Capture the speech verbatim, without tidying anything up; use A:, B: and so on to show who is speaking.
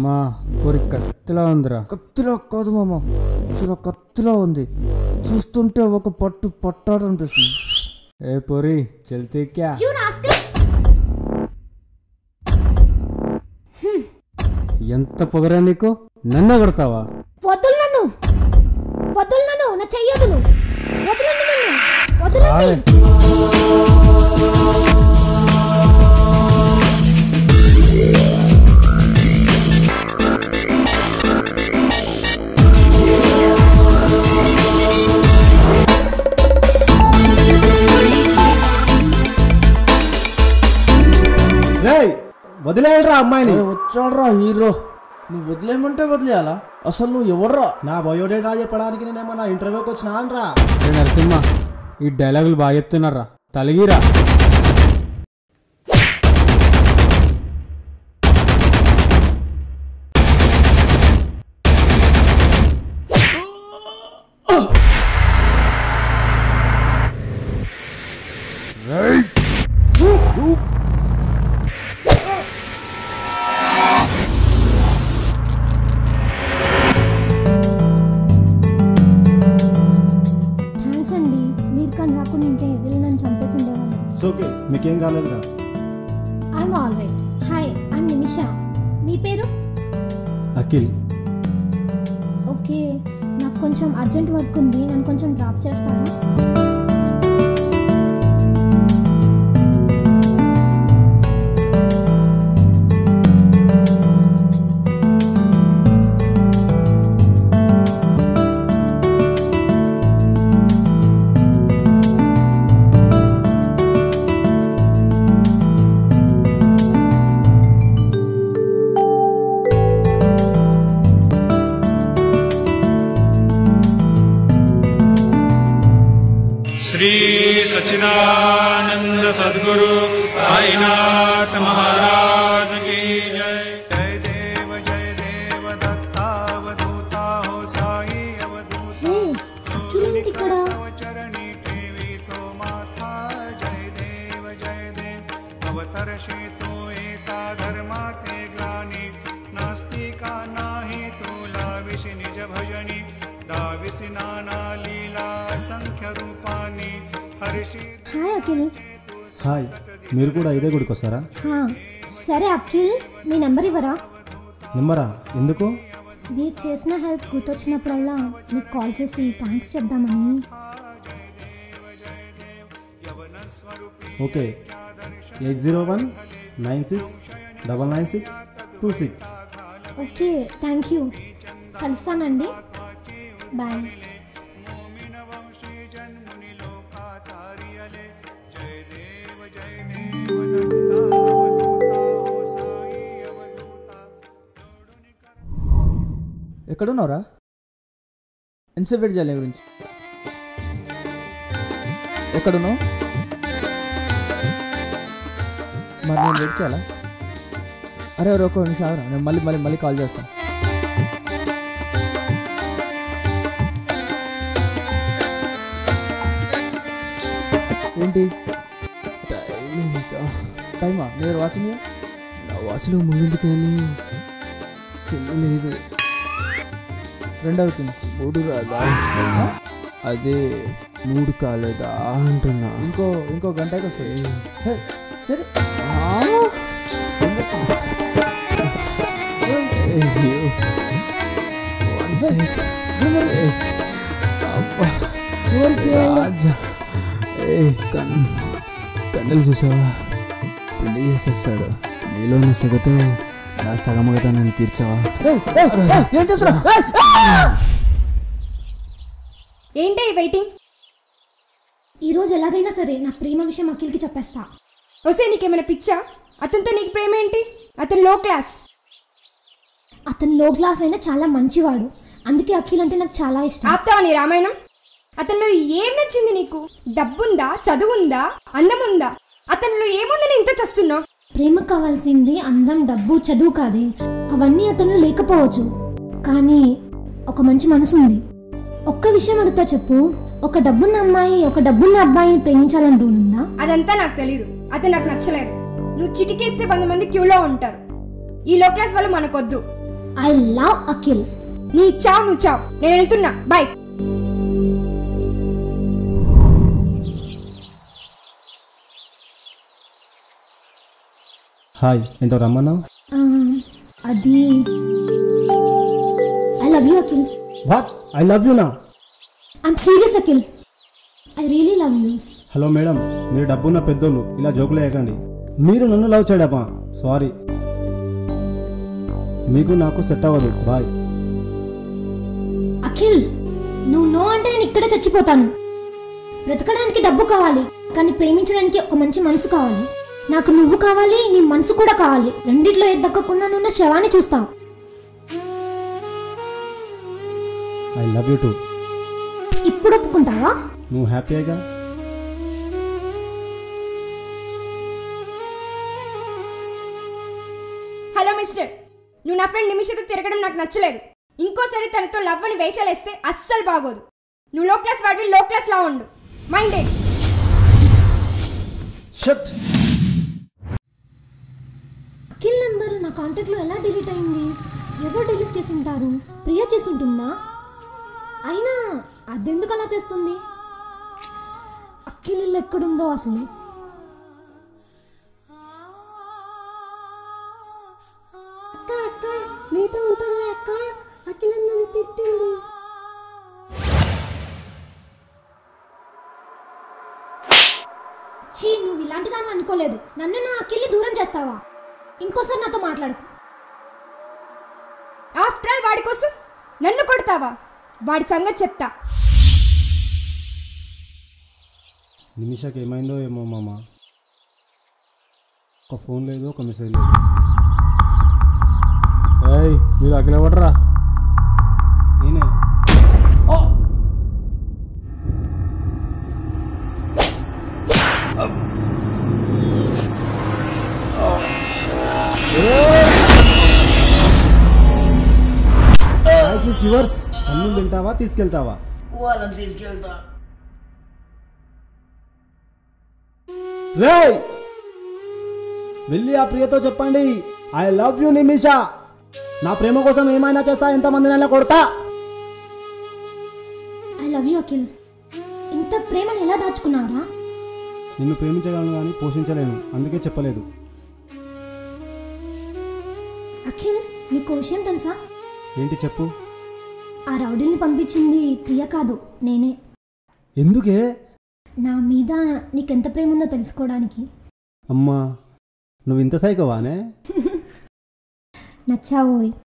A: అమ్మా పూరి కత్తిలా ఉందిరా.
B: కత్తిలా కాదు మామ, చూడ కత్తిలా ఉంది. చూస్తుంటే ఒక పట్టు పట్టాడు అనిపిస్తుంది.
A: ఏ పూరి చల్తే క్యా? ఎంత పొగరా నీకు? నన్ను కొడతావా?
C: వదులు నన్ను, వదులు నన్ను, నా చెయ్యదు. వదలండి నన్ను, వదలండి.
D: వదిలేయరా అమ్మాయిని.
B: వచ్చాడ్రా హీరో, నువ్వు వదిలేయమంటే వదిలేయాలా? అసలు నువ్వు ఎవర్రా?
D: నా బయోడేటా చెప్పడానికి నేనేమన్నా ఇంటర్వ్యూకి వచ్చినా?
A: నరసింహ, ఈ డైలాగులు బాగా చెప్తున్నారా, తలిగిరా.
D: ఓకే, మీకేం కాలేదుగా?
C: I'm all right. Hi, I'm Nimisha. మీ పేరు?
D: అఖిల్.
C: ఓకే, నాకు కొంచెం అర్జెంట్ వర్క్ ఉంది, నన్ను కొంచెం డ్రాప్ చేస్తారా?
E: श्री सच्चिदानंद सद्गुरु साईनाथ महाराज की जय। जय देव जय देव दत्तावधूता हो साई अवधूता चरणी टेवी तो माथा। जय देव जय देव अवतरशे तो एका धर्मा ते ग्लानी नास्तिका नाही तुला विषि निज भजनी दाविसी नाना लीला संख्य रूपानी हर्षि।
C: హాయ్ అఖిల్.
D: హాయ్, మీరు కూడా ఇదే గుడికి వస్తారా?
C: సరే అఖిల్, మీ నెంబర్ ఇవ్వరా?
D: నెంబరా? ఎందుకు?
C: మీరు చేసిన హెల్ప్ గుర్తొచ్చినప్పుడల్లా మీకు కాల్ చేసి థ్యాంక్స్ చెప్దామని.
D: Okay, eight zero one nine six double nine six two six.
C: Okay, thank you. కలుస్తానండి, బాయ్.
B: ఎక్కడున్నావురా? ఎంతసేపు వెయిట్ చేయాలి గురించి? ఎక్కడున్నావు? మరి నేను వెయిట్ చేయాలా? అరే అరే ఒక నిమిషం ఆగరా, నేను మళ్ళీ మళ్ళీ మళ్ళీ కాల్ చేస్తాను. ఏంటి టైం? ఇంకా టైమా? నేను వాచింగ్ నా వాచ్లో ముందుంది కానీ సెల్ లేదు. రెండు అవుతుంది. మూడు రాదా? అదే మూడు కాలేదా అంటున్నా. ఇంకో ఇంకో గంటకి వస్తుంది. సరే కన్నులు చూసావా? పెళ్లి చేసేస్తాడు. నీలోని సగతో నా సగమగతా నన్ను తీర్చావా? ఏం చేస్తున్నా?
C: ఏంటి వెయిటింగ్? ఈరోజు ఎలాగైనా సరే నా ప్రేమ విషయం అఖిల్కి చెప్పేస్తా.
F: వస్తే నీకేమైనా పిచ్చా? అతనితో నీకు ప్రేమ ఏంటి? అతను లో క్లాస్.
C: అతను లో క్లాస్ అయినా చాలా మంచివాడు, అందుకే అఖిల్ అంటే నాకు చాలా ఇష్టం.
F: ఆప్తావా నీ రామాయణం? అతనిలో ఏం నచ్చింది నీకు? డబ్బుందా, చదువుందా, అందముందా? అతనిలో ఏముందని ఇంత చేస్తున్నా?
C: ప్రేమకు కావాల్సింది అందం, డబ్బు, చదువు కాదే. అవన్నీ అతను లేకపోవచ్చు, కానీ ఒక మంచి మనసు ఉంది. ఒక్క విషయం అడుగుతా చెప్పు, ఒక డబ్బున్న అమ్మాయి ఒక డబ్బున్న అబ్బాయిని ప్రేమించాలని రూల్ ఉందా?
F: అదంతా నాకు తెలీదు. అతను నాకు నచ్చలేదు. నువ్వు చిటికేస్తే వంద మంది క్యూలో ఉంటారు. ఈ లో క్లాస్ వాళ్ళు మనకొద్దు.
C: I love Akhil.
F: నీ చావు నువ్వు చావు, నేను వెళ్తున్నా, బాయ్.
D: హాయ్, ఏంటో రమ్మన్నావు?
C: ఆ, అది I love you Akhil.
D: What? I love you నా?
C: I'm serious Akhil, I really love you.
D: Hello madam, మీరు డబ్బున్న పెద్దోళ్ళు, ఇలా జోకులు వేయకండి. మీరు నన్ను లవ్ చేయడమా? సారీ, మీకు నాకు సెట్ అవ్వదు. బాయ్.
C: అఖిల్, నువ్వు నో అంటే నేను ఇక్కడే చచ్చిపోతాను. బ్రతకడానికి డబ్బు కావాలి, కానీ ప్రేమించడానికి ఒక మంచి మనసు కావాలి. నాకు నువ్వు కావాలి, నీ మనసు కూడా కావాలి. రెండిట్లో ఏది దక్కకుండా నువ్వు నా శవాన్ని చూస్తావు.
D: I love you too.
C: ఇప్పుడు ఒప్పుకుంటావా?
D: నువ్వు హ్యాపీగా?
F: హలో మిస్టర్, నువ్వు నా ఫ్రెండ్ నిమిషతో తిరగడం నాకు నచ్చలేదు. ఇంకోసారి తనతో లవ్ అని వేషాలు వేస్తే అస్సలు బాగోదు. నువ్వు లో క్లాస్ వాడివి, లో క్లాస్ లా ఉండు. మైండెడ్.
D: షట్.
C: అఖిల్ నెంబర్ నా కాంటాక్ట్లో ఎలా డిలీట్ అయింది? ఎవరు డిలీట్ చేసి ఉంటారు? ప్రియా చేసి ఉంటుందా? అయినా అదెందుకు అలా చేస్తుంది? అఖిల్ ఇల్లు ఎక్కడుందో అసలు. అక్క అక్క నీతో ఉంటుంది అక్క, అఖిల్ నన్ను తిట్టింది. చీ, నువ్వు ఇలాంటి దాన్ని అనుకోలేదు. నన్ను నా అఖిల్ని దూరం చేస్తావా? ఇంకోసారి నాతో మాట్లాడు.
F: ఆఫ్టర్ ఆల్ వాడి కోసం నన్ను కొడతావా? వాడి సంగతి చెప్తా.
D: నిమిషకి ఏమైందో ఏమో మామ. ఒక ఫోన్ లేదు, ఒక మెసేజ్ లేదు.
A: ఏయ్, మీరు అఖిల్ ఎవడరా?
D: నేనే. యువర్స్. అన్ను తింటావా, తీసుకెళ్తావా?
B: వాళ్ళని తీసుకెళ్తా.
D: రేయ్, వెళ్ళి ఆ ప్రియతో చెప్పండి, ఐ లవ్ యూ నిమిష. నా ప్రేమ కోసం ఏమైనా చేస్తా, ఎంతమందినైనా కొడతా.
C: I love you Akhil. ఇంత ప్రేమను ఎలా దాచుకున్నారా?
D: నిన్ను ప్రేమించగలను కానీ పోషించలేను, అందుకే చెప్పలేదు.
C: అఖిల్, నీకు విషయం తెలుసా?
D: ఏంటి చెప్పు.
C: ఆ రౌడీని పంపించింది ప్రియ కాదు, నేనే.
D: ఎందుకే?
C: నా మీద నీకెంత ప్రేమ ఉందో తెలుసుకోవడానికి.
D: అమ్మా, నువ్వు ఇంత సైకోవానే?
C: నచ్చావోయ్.